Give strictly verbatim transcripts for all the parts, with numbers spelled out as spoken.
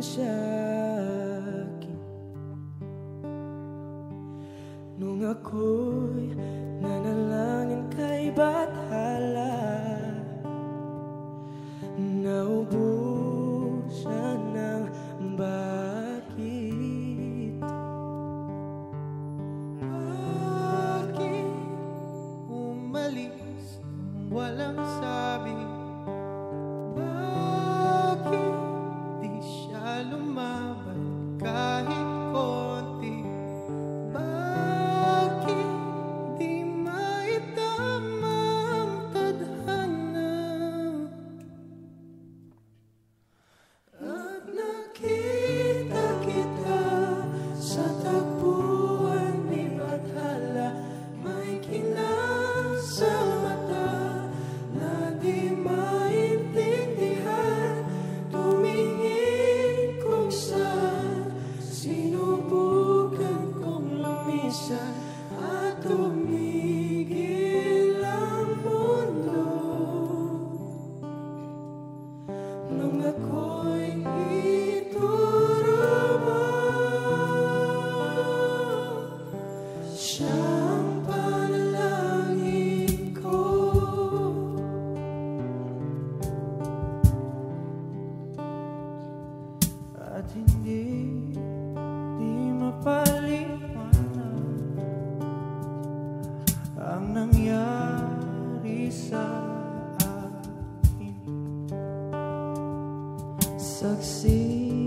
sa'kin nung ako'y nanalangin kay Bathala. Naubusan ng bakit? Bakit umalis nang walang sabi? Bakit di siya lumaban kahit konti? Bakit di maitama ang tadhana? At nakita kita sa tagpuan ni Bathala, may kinang sa mata na di maintindihan. Tumingin kung saan sinubukan kong lumisan at tumigil ang mundo nung ako'y ituro mo. Siyang panalangin ko. At hindi, di mapaliwanag ang nangyari sa akin. Saksi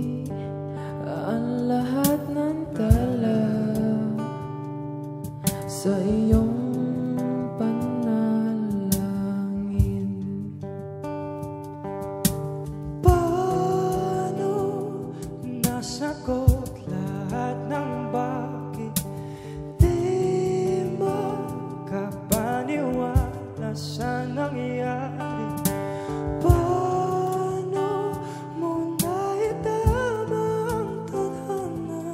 ang lahat ng tala sa iyong panalangin. Paano nasagot lahat ng bakit? Di makapaniwala sa nangyari. Paano mo naitama ang tadhana?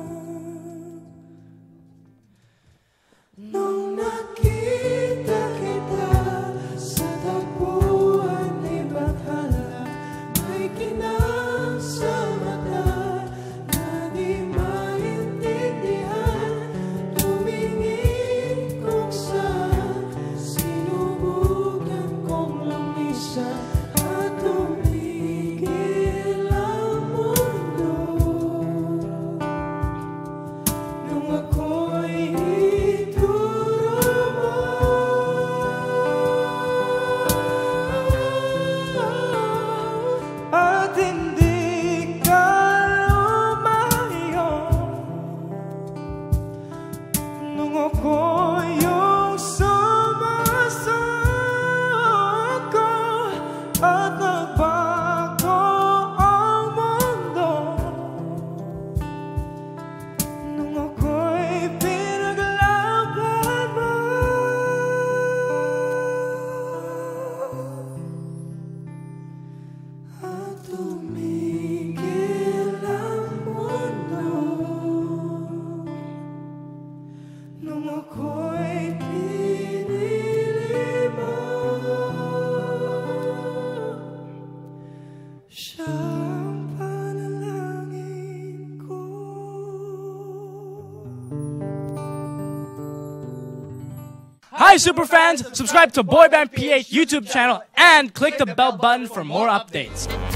Nung nakita kita sa tagpuan ni Bathala, may kinang sa mata na di maintindihan. Tumingin kung saan sinubukan kong lumisan at tumigil ang mundo nung ako'y ituro mo. At hindi ka lumayo nung ako'y iyong sumasako at nagbago ang mundo nung ako'y pinaglaban mo. At tumigil ang mundo nung ako'y pinili mo. Siyang panalangin ko. Hi superfans! Subscribe to Boyband P H YouTube channel and click the bell button for more updates.